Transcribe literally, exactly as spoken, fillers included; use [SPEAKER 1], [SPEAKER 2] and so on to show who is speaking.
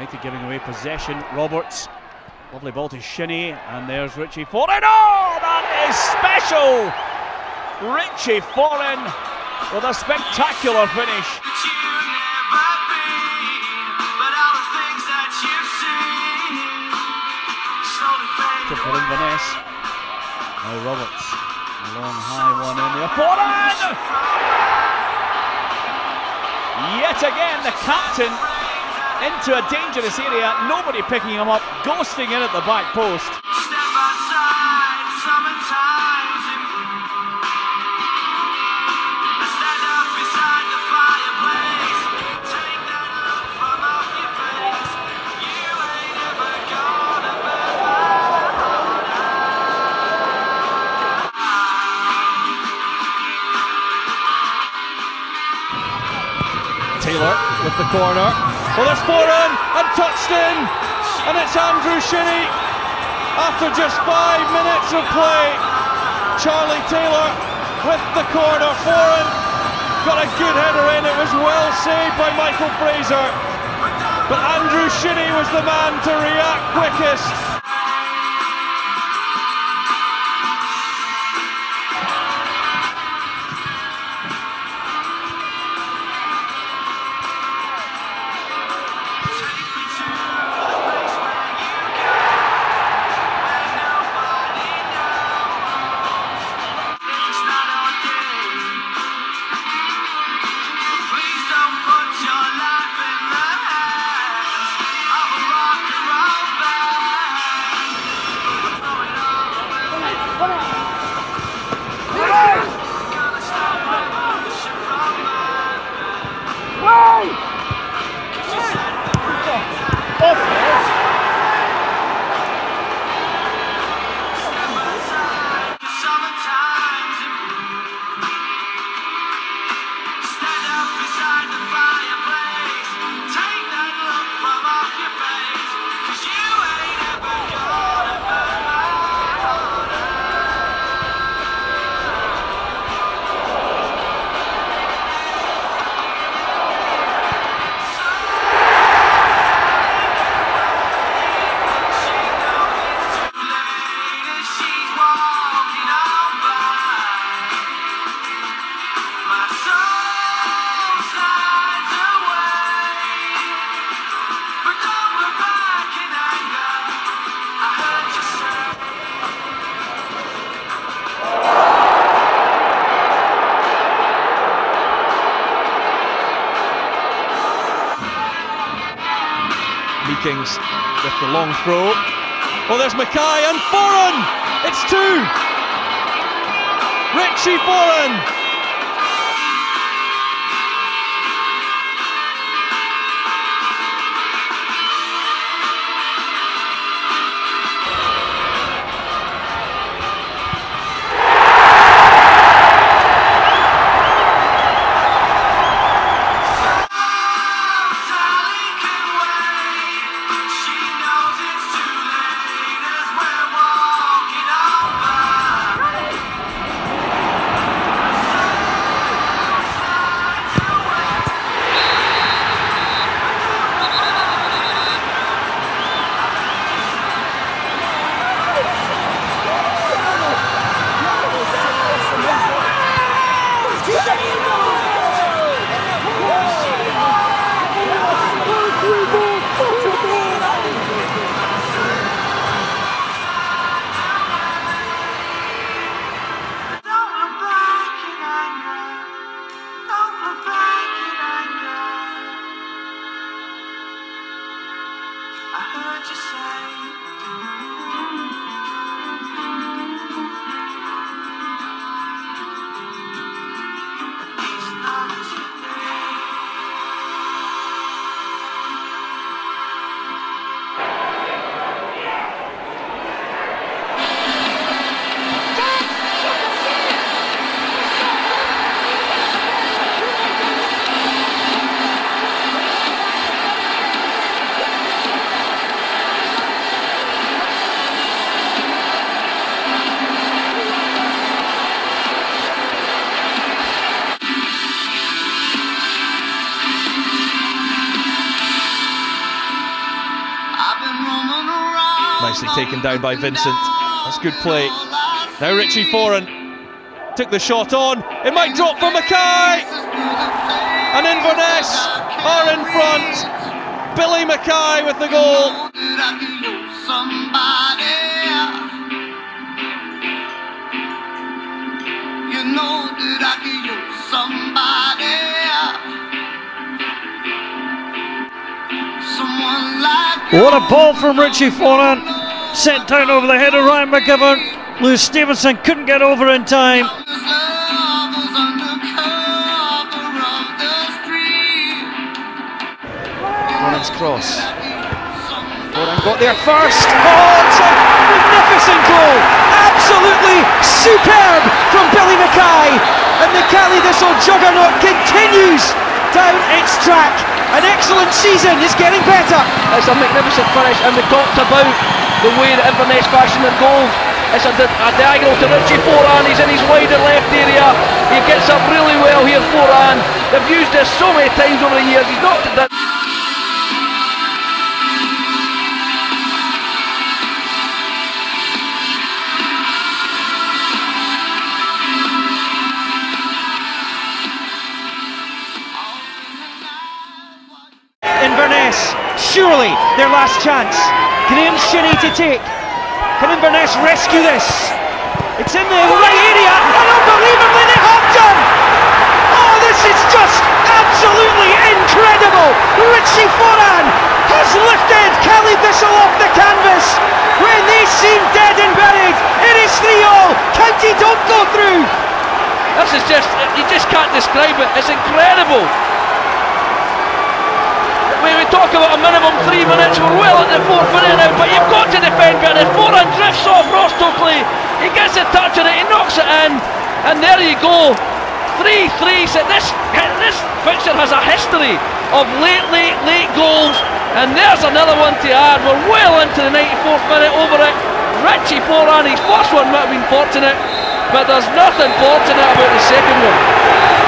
[SPEAKER 1] United giving away possession. Roberts, lovely ball to Shinnie, and there's Richie Foran. Oh, that is special! Richie Foran with a spectacular finish. To for Inverness. Now Roberts, a long high one in there. Foran! Yet again, the captain into a dangerous area, nobody picking him up, ghosting in at the back post.
[SPEAKER 2] Step outside, summertime's in bloom. Stand up beside the fireplace, take that look from off your face. You ain't ever gonna burn my heart out.
[SPEAKER 1] Taylor with the corner. Well, there's Foran and touched in, and it's Andrew Shinnie. After just five minutes of play, Charlie Taylor with the corner. Foran got a good header in. It was well saved by Michael Fraser, but Andrew Shinnie was the man to react quickest. Meekings with the long throw. Well, there's Mackay and Foran! It's two! Richie Foran! Nicely taken down by Vincent. That's good play. Now Richie Foran took the shot on. It might drop for Mackay. And Inverness are in front. Billy Mackay with the goal.
[SPEAKER 2] You know that I could use somebody, someone like you.
[SPEAKER 3] What a ball from Richie Foran, sent down over the head of Ryan McGovern. Lewis Stevenson couldn't get over in time.
[SPEAKER 1] Foran's cross.
[SPEAKER 3] Foran got there first. Oh, it's a magnificent goal! Absolutely superb from Billy Mackay, and the Caley Thistle juggernaut continues down its track. An excellent season is getting better.
[SPEAKER 4] It's a magnificent finish, and we talked about the way that Inverness fashion their goals. It's a, di a diagonal to Richie Foran. He's in his wider left area. He gets up really well here, Foran. They've used this so many times over the years. He's knocked it down.
[SPEAKER 3] Inverness, surely their last chance. Graham Shinnie to take. Can Inverness rescue this? It's in the right area, and unbelievably they have done! Oh, this is just absolutely incredible! Richie Foran has lifted Caley Thistle off the canvas when they seem dead and buried. It is three all. County don't go through.
[SPEAKER 4] This is just, you just can't describe it. It's incredible. We, we talk about a minimum three minutes, we're well at the fourth minute now, but you've got to defend better. Foran drifts off Ross Stokely, he gets a touch on it, he knocks it in, and there you go. three three, so this, this fixture has a history of late, late, late goals, and there's another one to add. We're well into the ninety-fourth minute over it. Richie Foran, his first one might have been fortunate, but there's nothing fortunate about the second one.